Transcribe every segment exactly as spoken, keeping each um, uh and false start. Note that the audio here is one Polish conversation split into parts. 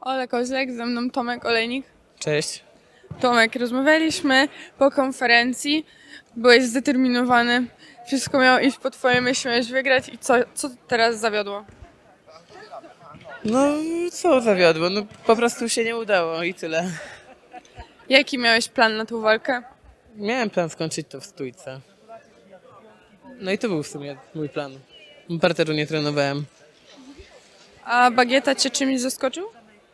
Ola Kozlek, ze mną Tomek Olejnik. Cześć. Tomek, rozmawialiśmy po konferencji, byłeś zdeterminowany, wszystko miało iść po twojej myśli, miałeś wygrać i co, co teraz zawiodło? No co zawiodło? No po prostu się nie udało i tyle. Jaki miałeś plan na tą walkę? Miałem plan skończyć to w stójce. No i to był w sumie mój plan. Parteru nie trenowałem. A Bagieta cię czymś zaskoczył?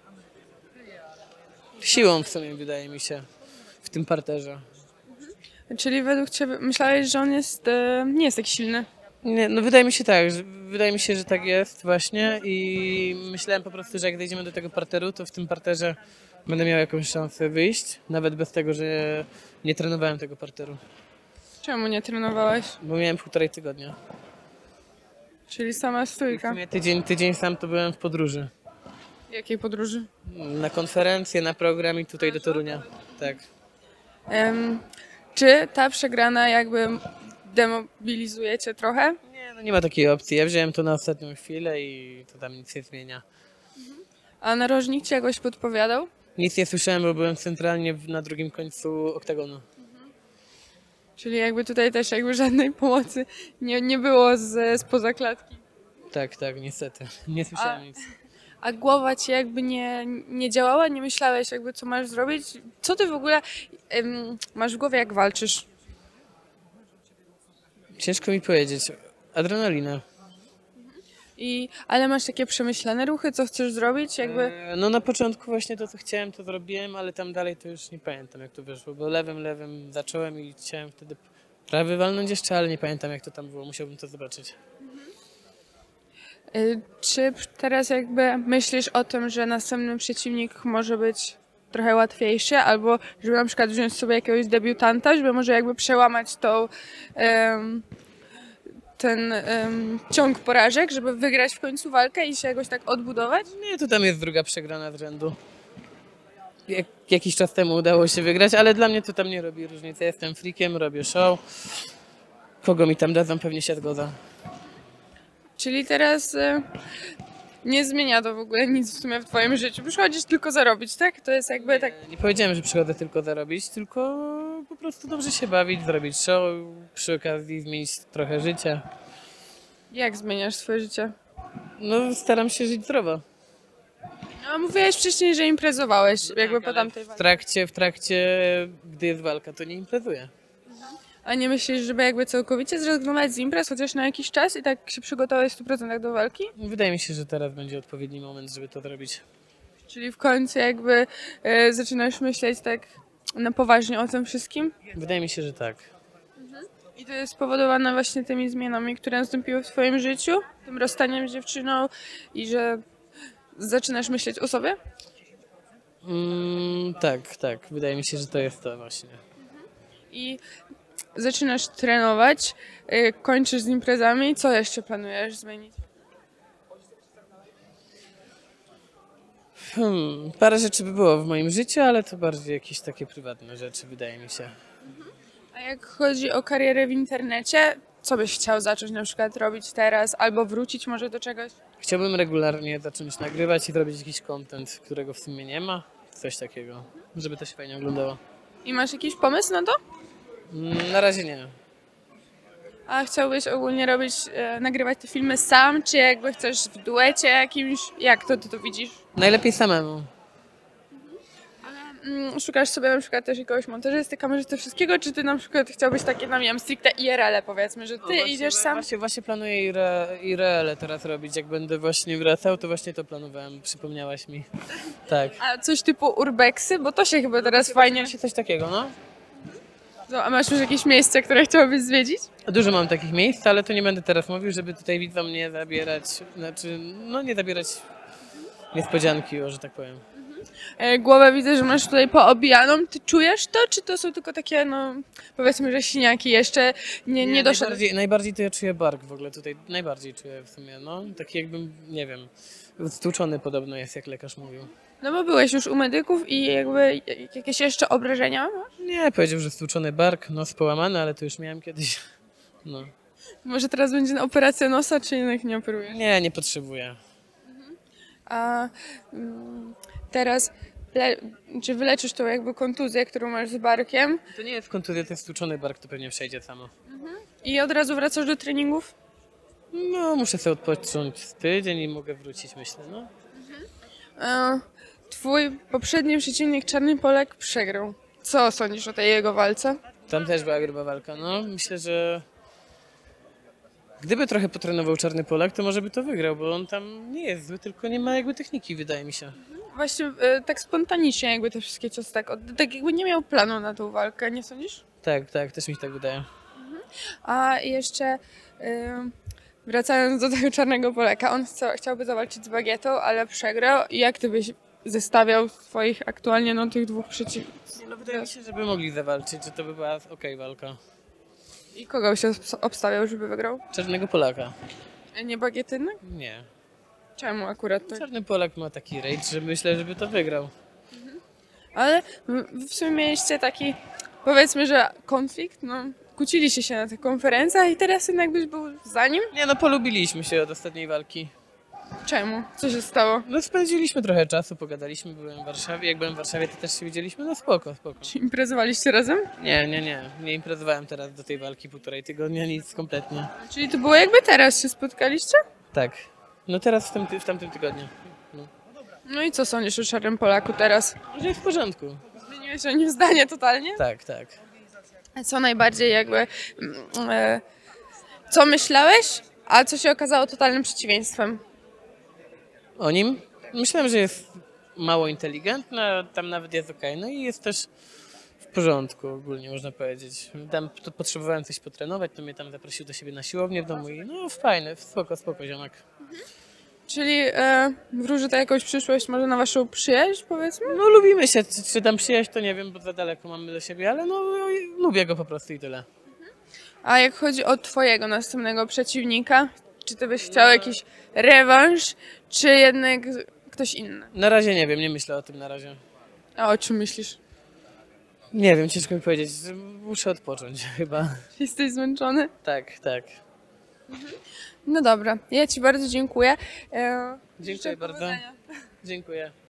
Siłą w sumie wydaje mi się w tym parterze. Czyli według ciebie myślałeś, że on jest, e, nie jest tak silny? Nie, no wydaje mi się tak, że, wydaje mi się, że tak jest właśnie i myślałem po prostu, że jak dojdziemy do tego parteru, to w tym parterze będę miał jakąś szansę wyjść, nawet bez tego, że nie trenowałem tego parteru, Czemu nie trenowałeś? bo miałem półtorej tygodnia. Czyli sama W stójka. sumie tydzień, tydzień sam to byłem w podróży. Jakiej podróży? Na konferencję, na program i tutaj do Torunia. Tak. Em, czy ta przegrana jakby demobilizuje cię trochę? Nie, no nie ma takiej opcji. Ja wziąłem to na ostatnią chwilę i to tam nic nie zmienia. A narożnik ci jakoś podpowiadał? Nic nie słyszałem, bo byłem centralnie w- na drugim końcu oktagonu. Czyli jakby tutaj też jakby żadnej pomocy nie, nie było z, spoza klatki. Tak, tak, niestety. Nie słyszałem A- nic. A głowa ci jakby nie, nie działała? Nie myślałeś jakby co masz zrobić? Co ty w ogóle em, masz w głowie jak walczysz? Ciężko mi powiedzieć. Adrenalina. I, ale masz takie przemyślane ruchy, co chcesz zrobić? Jakby E, No na początku właśnie to, co chciałem, to zrobiłem, ale tam dalej to już nie pamiętam, jak to wyszło, bo lewym, lewym zacząłem i chciałem wtedy prawy walnąć jeszcze, ale nie pamiętam, jak to tam było. Musiałbym to zobaczyć. y, czy teraz jakby myślisz o tym, że następny przeciwnik może być trochę łatwiejszy, albo żeby na przykład wziąć sobie jakiegoś debiutanta, żeby może jakby przełamać tą em, ten em, ciąg porażek, żeby wygrać w końcu walkę i się jakoś tak odbudować? Nie, to tam jest druga przegrana z rzędu. Jak, jakiś czas temu udało się wygrać, ale dla mnie to tam nie robi różnicy. Ja jestem freakiem, robię show. Kogo mi tam dadzą, pewnie się zgoda. Czyli teraz y, nie zmienia to w ogóle nic w sumie w twoim życiu. Przychodzisz tylko zarobić, tak? To jest jakby tak. Nie powiedziałem, że przychodzę tylko zarobić, tylko po prostu dobrze się bawić, zrobić show, przy okazji zmienić trochę życia. Jak zmieniasz swoje życie? No, staram się żyć zdrowo. No, mówiłeś wcześniej, że imprezowałeś, jakby po tamtej W walce. trakcie, w trakcie, gdy jest walka, to nie imprezuję. A nie myślisz, żeby jakby całkowicie zrezygnować z imprez, chociaż na jakiś czas i tak się przygotować w stu procentach do walki? Wydaje mi się, że teraz będzie odpowiedni moment, żeby to zrobić. Czyli w końcu jakby e, zaczynasz myśleć tak na poważnie o tym wszystkim? Wydaje mi się, że tak. I to jest spowodowane właśnie tymi zmianami, które nastąpiły w twoim życiu? Tym rozstaniem z dziewczyną i że zaczynasz myśleć o sobie? Mm, tak, tak. Wydaje mi się, że to jest to właśnie. I zaczynasz trenować, y, kończysz z imprezami. Co jeszcze planujesz zmienić? Hmm, parę rzeczy by było w moim życiu, ale to bardziej jakieś takie prywatne rzeczy, wydaje mi się. A jak chodzi o karierę w internecie, co byś chciał zacząć na przykład robić teraz, albo wrócić może do czegoś? Chciałbym regularnie zacząć nagrywać i zrobić jakiś content, którego w sumie nie ma. Coś takiego, żeby to się fajnie oglądało. I masz jakiś pomysł na to? Mm, na razie nie. A chciałbyś ogólnie robić, e, nagrywać te filmy sam, czy jakby chcesz w duecie jakimś? Jak to ty to widzisz? Najlepiej samemu. Mm, Szukasz sobie na przykład też jakiegoś montażysty, kamerzysty, wszystkiego, czy ty na przykład chciałbyś takie, no nie wiem, stricte I R L powiedzmy, że ty Właśnie- idziesz sam? Właśnie, właśnie planuję i, re, i reele teraz robić. Jak będę właśnie wracał, to właśnie to planowałem. Przypomniałaś mi. Tak. A coś typu urbexy, bo to się chyba teraz fajnie... Właśnie coś takiego, no. No, a masz już jakieś miejsce, które chciałbyś zwiedzić? Dużo mam takich miejsc, ale to nie będę teraz mówił, żeby tutaj widzom nie zabierać, znaczy, no nie zabierać niespodzianki, o, że tak powiem. E, Głowę widzę, że masz tutaj poobijaną. Ty czujesz to, czy to są tylko takie, no powiedzmy, że siniaki jeszcze nie, nie, doszedł? najbardziej, najbardziej to ja czuję bark w ogóle tutaj, najbardziej czuję w sumie, no. Taki jakbym, nie wiem, stłuczony podobno jest, jak lekarz mówił. No bo byłeś już u medyków i jakby jakieś jeszcze obrażenia masz? Nie, powiedział, że stłuczony bark, nos połamany, ale to już miałem kiedyś. No. Może teraz będzie operacja nosa, czy jednak nie operujesz? Nie, nie potrzebuję. A mm, teraz, le, czy wyleczysz tą jakby kontuzję, którą masz z barkiem To nie jest kontuzja, to jest stłuczony bark, to pewnie przejdzie samo. i od razu wracasz do treningów? No, muszę sobie odpocząć z tydzień i mogę wrócić, myślę, no. E, twój poprzedni przeciwnik Czarny Polak przegrał. Co sądzisz o tej jego walce? Tam też była gruba walka, no. Myślę, że gdyby trochę potrenował Czarny Polak, to może by to wygrał, bo on tam nie jest zły, tylko nie ma jakby techniki, wydaje mi się. Właśnie e, tak spontanicznie jakby te wszystkie ciosy, tak, od- tak jakby nie miał planu na tą walkę, nie sądzisz? Tak, tak, też mi się tak wydaje. A jeszcze e, wracając do tego Czarnego Polaka, on chce, chciałby zawalczyć z Bagietą, ale przegrał. Jak ty byś zestawiał swoich aktualnie no, tych dwóch przeciwników? Nie, no wydaje mi się, żeby mogli zawalczyć, że to by była okej walka. I kogo się obs- obstawiał, żeby wygrał? Czarnego Polaka? A nie Bagietyny? Nie. Czemu akurat tak? Czarny Polak ma taki rage, że myślę, żeby to wygrał. Ale w w sumie mieliście taki, powiedzmy, że konflikt, no, kłóciliście się na tych konferencjach i teraz jednak byś był za nim? Nie, no polubiliśmy się od ostatniej walki. Czemu? Co się stało? No spędziliśmy trochę czasu, pogadaliśmy, byłem w Warszawie. Jak byłem w Warszawie, to też się widzieliśmy, no spoko, spoko. Czy imprezowaliście razem? Nie, nie, nie, nie imprezowałem teraz do tej walki półtorej tygodnia, nic kompletnie. Czyli to było jakby teraz się spotkaliście? Tak, no teraz w, tym, ty- w tamtym tygodniu. No. No i co sądzisz o Czarnym Polaku teraz? Że jest w porządku. Zmieniłeś o nim zdanie totalnie? Tak, tak. A co najbardziej jakby, mm, e, co myślałeś, a co się okazało totalnym przeciwieństwem? O nim? Myślałem, że jest mało inteligentny, a tam nawet jest okej. No i jest też w porządku ogólnie, można powiedzieć. Tam to potrzebowałem coś potrenować, to mnie tam zaprosił do siebie na siłownię w domu i no fajny, spoko, spoko ziomek. Czyli e, wróży to jakąś przyszłość może na waszą przyjaźń, powiedzmy? No lubimy się, czy, czy tam przyjaźń to nie wiem, bo za daleko mamy do siebie, ale no lubię go po prostu i tyle. A jak chodzi o twojego następnego przeciwnika, czy ty byś chciał jakiś rewanż, czy jednak ktoś inny? Na razie nie wiem, nie myślę o tym na razie. A o czym myślisz? Nie wiem, ciężko mi powiedzieć, muszę odpocząć chyba. Jesteś zmęczony? Tak, tak. No dobra, ja ci bardzo dziękuję. E, Dziękuję życzę bardzo. powodzenia. Dziękuję.